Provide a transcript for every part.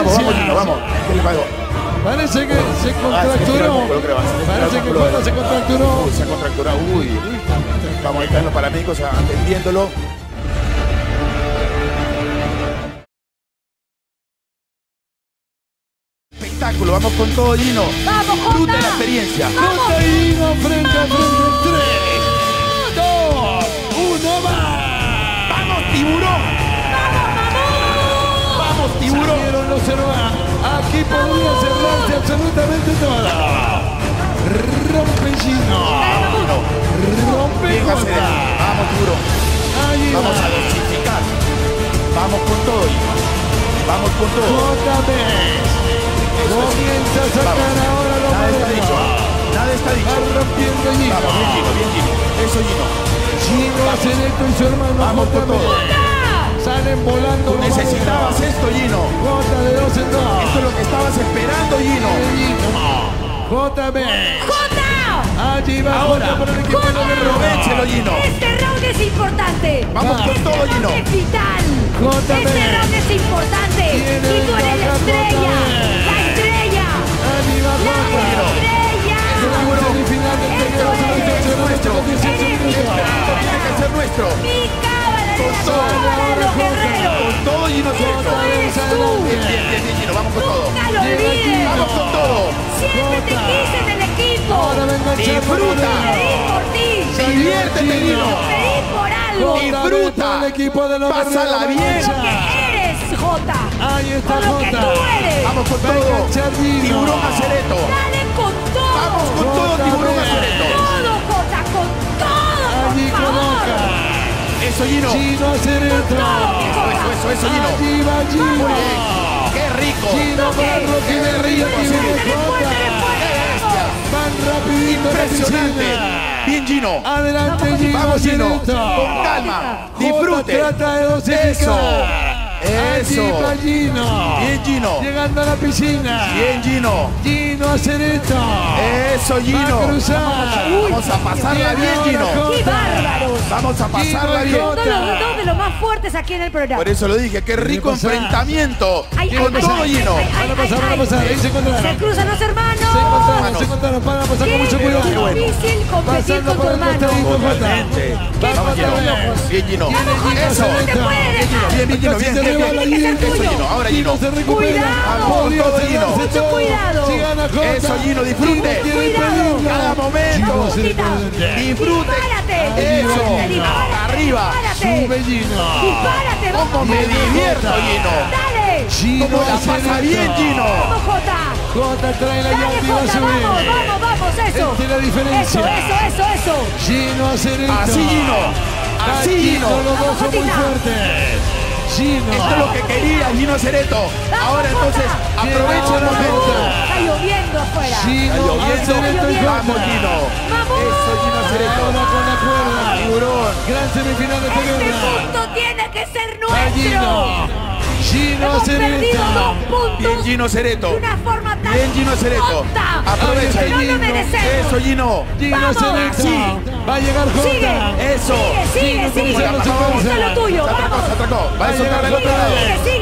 Vamos, Gino, vamos. ¿Qué le pago? Parece que se contracturó. Parece que Jota se contracturó. Se ha contracturado. Uy. Vamos, ahí están los paramédicos atendiéndolo. Espectáculo, vamos con todo, Gino. ¡Vamos, Jota! Disfruta la experiencia. Jota y Gino frente a frente. 3, 2, 1, más. ¡Vamos, tiburón! ¡Vamos, tiburón! Salieron los Cervá. Aquí podría cerrarse absolutamente todo. Rompe Gino. Rompe Bien, Jota. Acevedo. Vamos, tiburón. Ahí Vamos va. a dosificar. Vamos con todo, Gino. Vamos con todo. Jota Vez. Comienza a sacar Vamos. ahora los Nada está dicho. Nada está dicho. Va rompiendo Gino. Vamos, bien, Gino, bien, Gino. Eso, Gino. Gino Acevedo y su hermano Vamos Jota con todo. Vez. Salen volando. Tú necesitabas esto, Gino. Jota de 2 en 2. Esto es lo que estabas esperando, Gino. Jota Vez. ¡Jota! Allí va Ahora, Jota por el equipo de aprovechelo, Gino. Este round es importante. Vamos con todo, Este Gino. round es vital. Jota Este Vez. round es importante. Tiene Y tú eres la ventaja, estrella. Jota Vez. La estrella. Allí va La Jota. estrella. La semifinal del torneo Eso de es. nuestro 18 Eres mi minutos. cábala. Tiene que ser nuestro. Mi cábala de Con la todo. cábala de los guerreros. Con todo, Gino. Eso eres tú. Bien, bien, Gino. Vamos con todo. Nunca lo olvides. Vamos con todo. Siempre te quise en el equipo. Ahora venga el Disfruta. Pedí por ti. Diviértete, Gino. Pedí por algo. Disfruta. El equipo de los Pásala guerreros. bien. Lo que eres, Jota. Ahí está Por lo que Jota. tú eres. Vamos con Va a todo. enganchar Gino. Tiburón Acereto. Dale con todo. Vamos con todo, Jota, tiburón bien. Acereto. Todo, Jota, con todo, Allí por favor. coloca. Eso, Gino. Gino Acereto. Eso, Gino. Allí va Gino. Muy bien. Qué rico. Gino para Rocky de Río. Aquí viene Jota. Van rapidito a la Impresionante. piscina. Bien, Gino. Adelante Gino. Vamos, Gino. Acereto. Con calma. Jota Disfrute. trata de dosificar. Eso. Allí va Eso. Gino. Bien, Gino. Llegando a la piscina. Bien, Gino. Gino Acereto. Eso, Va a Gino. cruzar. Vamos a pasarla bien, Gino. ¡Qué bárbaros! Vamos a pasarla Gino, bien. Son dos de los más fuertes aquí en el programa. Por eso lo dije, qué rico pasar? enfrentamiento. Ay, Con todo, Gino. Van a pasar, van a pasar. Ahí se encontraron. Se cruzan los hermanos. Se encontraron. Van a pasar con mucho Qué cuidado. difícil competir Pasando con tu por el hermano. costadito, Jota. Totalmente. Vamos, Jota Gino. Vez. Bien, Gino. Vamos, Jota, Eso. no te puedes dejar. Bien, Gino. Casi Bien, se bien, resbala bien. Gino. Eso, Gino. Ahora, Gino. Gino se recupera. Cuidado. Podría Con todo, Gino. cerrarse Mucho todo. cuidado. Si gana Jota. Eso, Gino, disfrute. Gino quiere Cuidado. pedirlo. Cada momento. Gino se Jotita. Disfrute. Dispárate. Eso. Dispárate. Arriba. Dispárate. Sube Gino. Dispárate. ¿Cómo Vamos, me Jota. divierto, Gino? Dale. Gino ¿Cómo la pasa Acereto. bien, Gino? Vamos, Jota. Jota trae la Dale, llave y va a Jota, subir. vamos, eso. Esta es la diferencia. Eso. Gino Acereto. Así, Gino. Así, Aquí Gino. los dos son muy Jotita. fuertes. Gino. Esto es lo que quería Gino Acereto. Ahora entonces, aprovecha el Ahora, momento. Está lloviendo afuera. Gino Está lloviendo. Acereto y Vamos, Jota. Gino. ¡Vamos! Eso, Gino Acereto. Ahora con la cuerda. Tiburón. Gran semifinal de esta Este guerra. punto tiene que ser Va Gino. nuestro. Gino Hemos perdido Acereto. 2 puntos Bien, Gino Acereto. de una forma tan Bien, Gino Acereto. tonta. Aprovecha, No lo Gino. merecemos. Eso, Gino. Gino Vamos. Acereto. Así. Va a llegar Sigue. Jota. Eso. Sigue. Gino, la como pasamos. se Eso es lo tuyo. Se atracó, Vamos. se atracó. Va a Va soltar a del llegar otro lado.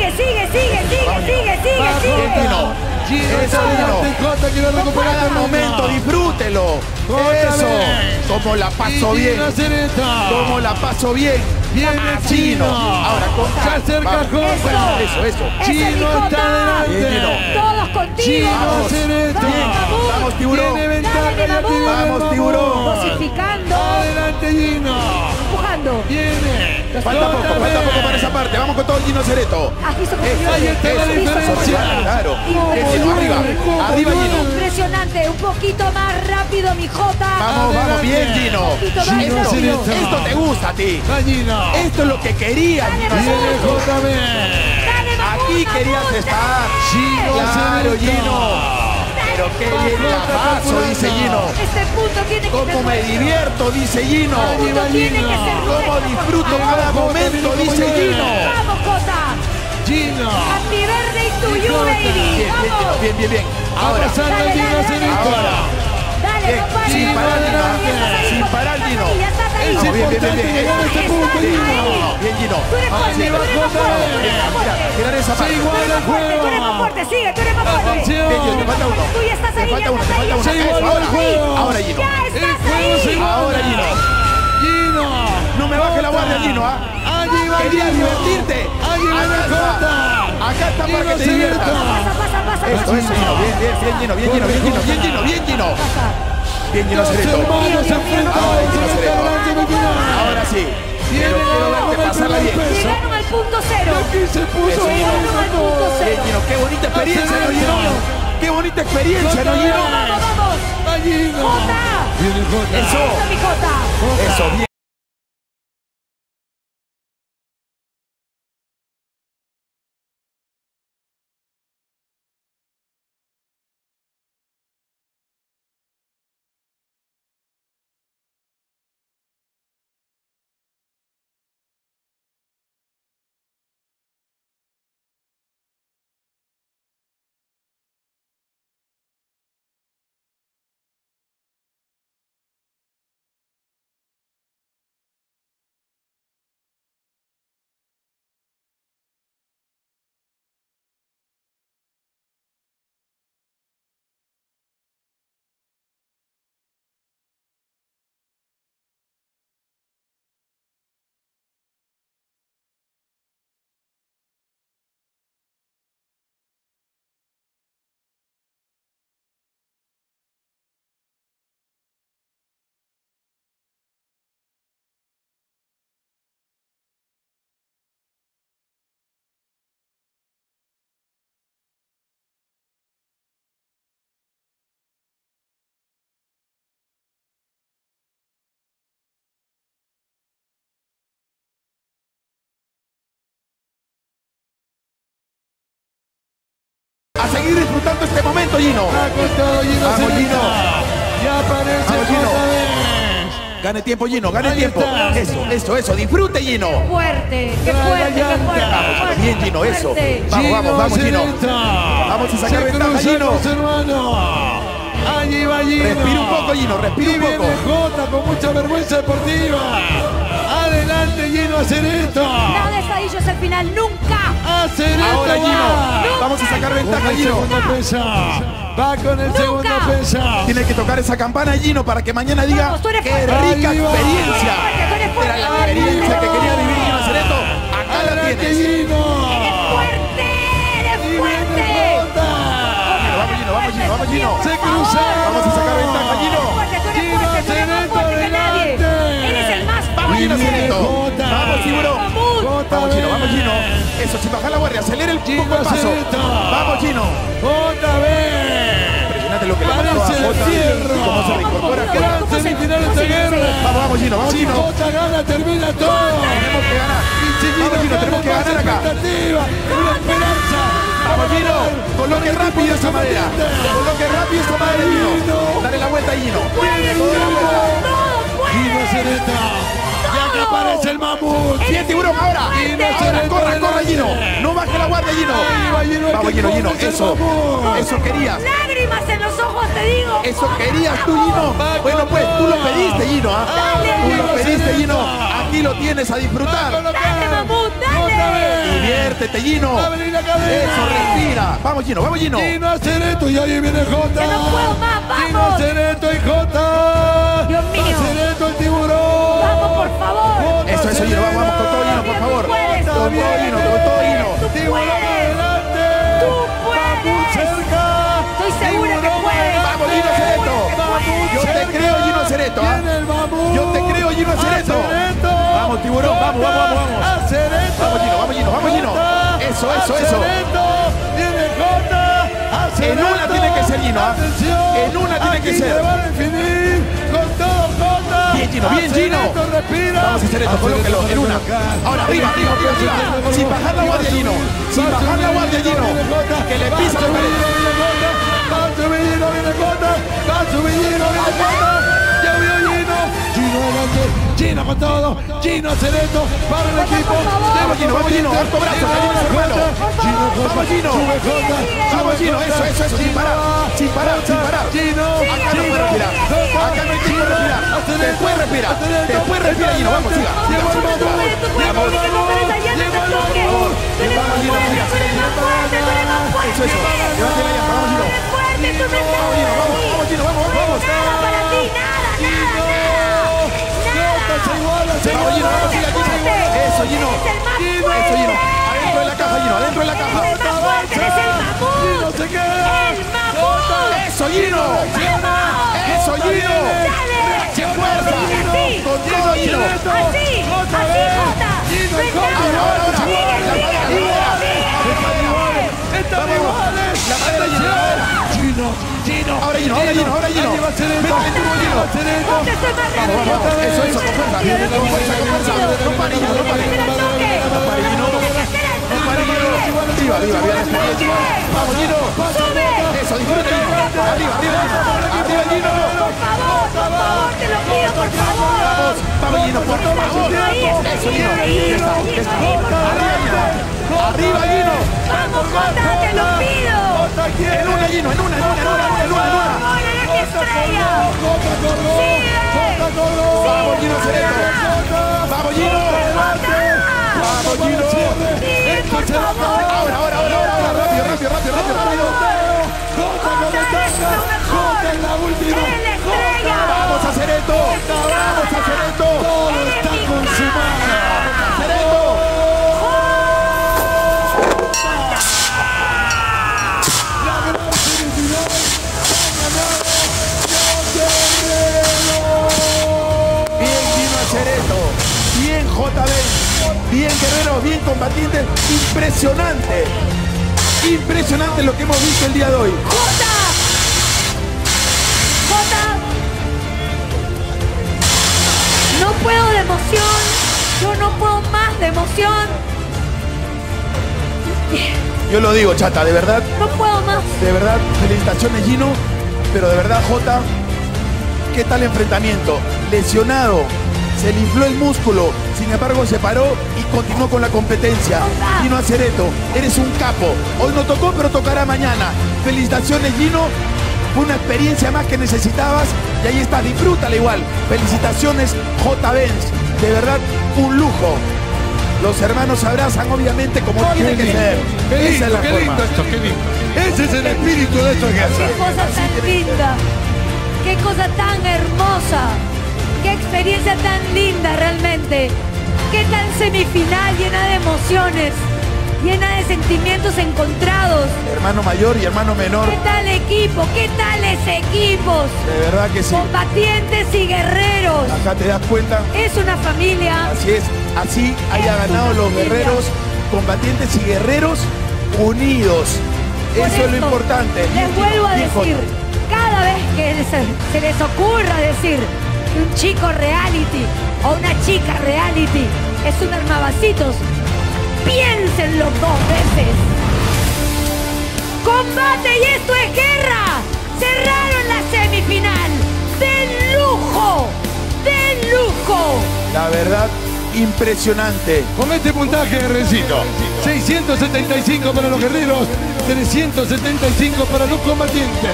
Sigue. Va Gino. Gino Eso, está adelante. Gino. Jota quiere recuperar Cada el momento, disfrútelo. Otra Eso. vez. Como la paso Y bien. Gino Acereto. Como la paso bien. Viene Así, Gino. Ahora con Se acerca Vamos. Jota. Eso. Gino está adelante. Bien, Gino. Todos contigo. Gino Vamos. Acereto. Bien. Vamos, tiburón. Tiene ventaja Dale, y aquí Mamut. viene Vamos, Mamut. tiburón. Dosificando. Adelante Gino. Empujando. Viene. Falta Jota poco Vez. para esa parte. Vamos con todo Gino Acereto. Has visto cómo Eso, Ahí está la eso, diferencia. Claro. Como Bien, Gino, arriba. nueve, Arriba, como Gino. Impresionante, un poquito más rápido, mi Jota. Vamos, bien, Gino. poquito más Gino rápido. Acereto. Esto te gusta a ti. Va Gino. Esto es lo que quería, Gino Viene Acereto. Jota Vez. Dale, Mamut, Aquí Mamut, querías dale. estar. Gino Claro, Acereto. Gino. Pero qué bien la paso, dice Gino. Este punto tiene que ser Cómo me nuestro. divierto, dice Gino. Ahí va Punto tiene Gino. que ser Cómo nuestro, disfruto por favor. cada momento, dice Gino. Vamos, Jota. Gino. Happy birthday to you, Jota. baby. Bien, Vamos. bien. Va Ahora, pasando Dale, Gino dale, Acereto. ahora. Dale, Bien, no pares. sin parar, Gino. Estás ahí, Sin Jota, parar, estás Gino. ahí, ya estás ahí. Es Vamos, bien, importante llegar a este punto, Gino. Bien, Gino. Tú eres fuerte, Allí va tú eres más Jota fuerte, tú Vez. eres más fuerte. Mirar esa Se parte. iguala el Tú eres más juego. fuerte, Sigue, sigue, tú eres más fuerte. Atención. Bien, Gino, te falta uno. Tú ya estás Te ahí, falta ya uno, te estás falta ahí. uno. Se Eso, igualó el ahora. juego. Ahora, Gino. Ya El estás juego se ahí. iguala. Ahora, Gino. Gino. No me baje la guardia, Gino, ¿ah? Allí va Querías Gino. divertirte. Allí va Acá la está. Acá está para que te diviertas. Pasa, Eso, Gino. Bien, bien, bien, Gino, bien, Gino, bien, Gino, bien, Gino, bien, Gino. Bien, Gino Los Cereto. hermanos se enfrentaron Ahora, en Gino esta Cereto. gran semifinal. Ahora sí. Viene Quiero verte el pasarla bien. primer peso. Llegaron al punto cero. Aquí se puso Eso, Gino. Llegaron al punto Bien, cero. Gino, qué bonita experiencia, ¿no, Gino? Qué bonita experiencia, ¿no, Gino? Vamos. Gallino. Jota. Viene Jota. Eso. Jota, mi Jota. Eso, bien. A seguir disfrutando este momento, Gino. Va con todo Gino. Vamos, Cereto. Gino. Ya aparece Vamos, Gino. otra vez. Gane tiempo, Gino, gane Ahí tiempo. está. Eso, disfrute, Gino. Fuerte, qué Trae fuerte, la qué llanta. fuerte. Vamos, bien, Gino, eso. Fuerte. Vamos, Gino. Cereto. Vamos a sacar Se ventaja, cruzan Gino. los hermanos. Allí va Gino. Respira un poco, Gino, respira Y un poco. viene Jota con mucha vergüenza deportiva. Adelante, Gino Cereto. Nada de estadillo es el final, nunca. Cereto Ahora, va. Gino. Vamos a sacar Con ventaja, el Gino. segundo peso. Va con el segundo peso. Tiene que tocar esa campana, Gino, para que mañana diga Vamos, tú eres qué fuerte. rica Ahí va. experiencia. Tú eres fuerte, Era la tú eres experiencia fuerte. que quería vivir Gino Cereto. Acá la Adelante, tienes. Gino. Fuerte, eres Y viene fuerte. Jota. Vamos, Gino, vamos, Gino, vamos, Gino. Se cruzaron. Vamos a sacar ventaja, Gino. Fuerte, tú eres Gino fuerte, tú eres más Cereto fuerte que nadie. adelante. Eres el más Vamos, Gino fuerte. Cereto. Jota. Vamos, tiburón. Jota, Vamos, Gino, ven. vamos, Gino. Eso, sin bajar la guardia, acelera el Gino poco el paso. Cereto. Vamos, Gino. Jota, ven. Impresionante lo que le pasó a Parece el Jota. fierro. Cómo se reincorpora. Gran semifinal de esta guerra. Vamos, Gino, vamos, Si Gino. Jota gana, termina todo. Tenemos que ganar. Y si Vamos, Gino, tenemos que más ganar acá. expectativa, una esperanza. Vamos, Gino. Coloque rápido esa madera. Coloque rápido esa madera, Gino. Dale la vuelta, Gino. Puedes, Dale la vuelta. todo Gino puedes. Cereto. Ya que aparece el mamut. Bien, tiburón, ahora. Gino Ahora, Cereto corre, adelante. Gino. No baje la guardia, Gino. Ahí va Gino, el Vamos, que Gino, corre Gino. es el Eso. mamut. Eso querías. Lágrimas en los ojos, te digo. Eso querías tú, Gino. Bueno, pues tú lo pediste, Gino. ¿Ah? Tú lo pediste, Gino. Aquí lo tienes a disfrutar. Dale, mamut, Otra dale. vez. Diviértete, Gino. Va a venir la cadena. Eso, respira. Vamos, Gino, vamos, Gino. Gino Cereto y ahí viene Jota. Ya no puedo más, vamos. Gino Cereto y Jota. Dios mío. Cereto el tiburón. Vamos, por favor. Jota Eso, Gino. Vamos, vamos con todo, Gino, por favor. puedes. Con todo, Gino, con todo, Gino. Tiburón adelante. Tú Mamut puedes. cerca. Estoy segura que Tiburón puedes. Vamos, Gino Cereto. Mamut Yo te cerca. creo, Gino Cereto. ¿Ah? Viene el mamut. Yo te creo, Gino Cereto. Vamos, tiburón, vamos, vamos, vamos, vamos. A Cereto. Vamos, Gino, vamos, Gino, vamos, Gino. Jota. Eso, A eso, eso. Cereto. Viene Jota. A En Cereto. una tiene que ser, Gino, ¿ah? Atención. En una tiene que Aquí ser. se va a definir con todo Jota. Bien, Gino, bien, A Gino. Cereto, respira. Vamos a hacer esto, colóquelo en una. Ahora, arriba, arriba, arriba, arriba. Sin bajar la guardia, Gino. Sin bajar la guardia, Gino. Que le pisa la pared. Va a subir Gino, viene Jota. Va a subir Gino, viene Jota. Ya vio Gino. Gino adelante. Gino con todo. Gino Cereto para el equipo. Vamos, Gino, vamos, Gino. Alto brazo, que viene su hermano. Gino Jota. Vamos, Gino. Sube Jota. Vamos, Gino, eso, sin parar. Sin parar, sin parar. Gino. Acá no puede respirar. Acá no hay tiempo de respirar. Después respira. Después respira, Gino. Vamos, siga. Tú puedes, tú puedes, tú puedes, que no te desayunes, te toques. Tú eres Vamos, Gino, fuerte. mira, Tú eres más fuerte, tú eres más fuerte. Eso, levante la llanta, vamos, Gino. Eres fuerte, tú me Vamos, Gino, vamos, Gino, vamos, vamos. Nada para ti, nada. Vamos, Gino, vamos, sigue aquí. Eso, Gino. Eso, Gino. Adentro de la caja, Gino, adentro de la caja. Eres el más fuerte, eres el mamut. se queda. El mamut. Eso, Gino. Eso, Gino. Dale. ¡Qué fuerza! Así. Con todo, Gino. Así, Jota. Están iguales. La madera, Gino. Gino. Ahora, Gino. Ahí va Cerezo. Cerezo. Vamos, eso, con fuerza. Con fuerza. No pare, Gino, no pare. No pare, Gino. No pare, Gino. Viva la experiencia. Vamos, Gino. Eso, disfrute, Gino. Arriba, Gino. Por favor, te lo pido, por favor. Vamos, Gino, por favor. Eso, Gino. Ya está. Arriba, Gino. Vamos, Jota, te lo pido. En una, Gino, en una. Ahora eres mi estrella. Vamos, Gino, Cerezo. Vamos, Gino. Vamos, Gino. Sí, por favor. Ahora. Rápido. Jota es la última. Eres la estrella. Vamos a hacer esto. Todo está consumado. La gran semifinal ha ganado los Guerreros. Bien, Gino Acereto. Bien, JB. Bien, Guerreros. Bien, combatientes. Impresionante lo que hemos visto el día de hoy. Jota. No puedo de emoción. Yo no puedo más de emoción. Yo lo digo, chata, de verdad, No puedo más. felicitaciones, Gino. Pero de verdad, Jota, ¿qué tal enfrentamiento? Lesionado, se le infló el músculo, sin embargo se paró y continuó con la competencia. Gino Acereto, eres un capo. Hoy no tocó, pero tocará mañana. Felicitaciones, Gino. Fue una experiencia más que necesitabas y ahí está, disfrútala igual. Felicitaciones, J. Benz. De verdad, un lujo. Los hermanos se abrazan, obviamente, como tiene que ser. Esa es la forma. Qué lindo. Ese es el espíritu de esto que Qué hace. cosa tan linda. Qué cosa tan hermosa. Qué experiencia tan linda realmente. Qué tan semifinal llena de emociones. Llena de sentimientos encontrados. Hermano mayor y hermano menor. ¿Qué tal equipo? ¿Qué tales equipos? De verdad que sí. Combatientes y guerreros. Acá te das cuenta. Es una familia. Así es. Así haya ganado los guerreros, combatientes y guerreros unidos. Por Eso es lo esto, importante. Les vuelvo a Bien, decir, cada vez que se les ocurra decir que un chico reality o una chica reality es un armavacitos, piénsenlo 2 veces. ¡Combate y esto es guerra! Cerraron la semifinal. ¡De lujo! ¡De lujo! La verdad, impresionante. Con este puntaje, Rencito, 675 para los guerreros, 375 para los combatientes.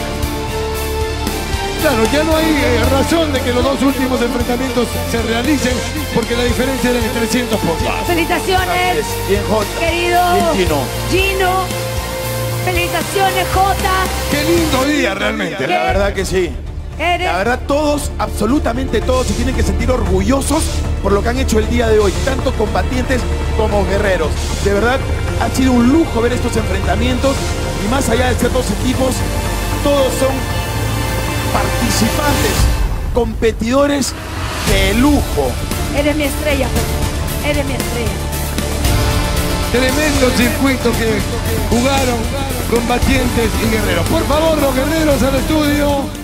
Claro, ya no hay razón de que los 2 últimos enfrentamientos se realicen porque la diferencia era de 300 puntos. Felicitaciones, Bien, Jota. querido Bien, Gino. Gino. Felicitaciones, Jota. Qué lindo día realmente. La verdad que sí. Eres La verdad, todos, absolutamente todos, se tienen que sentir orgullosos por lo que han hecho el día de hoy, tanto combatientes como guerreros. De verdad, ha sido un lujo ver estos enfrentamientos y más allá de ser 2 equipos, todos son participantes, competidores de lujo. Eres mi estrella, Jota. Eres mi estrella. Tremendo circuito que jugaron combatientes y guerreros. Por favor, los guerreros al estudio.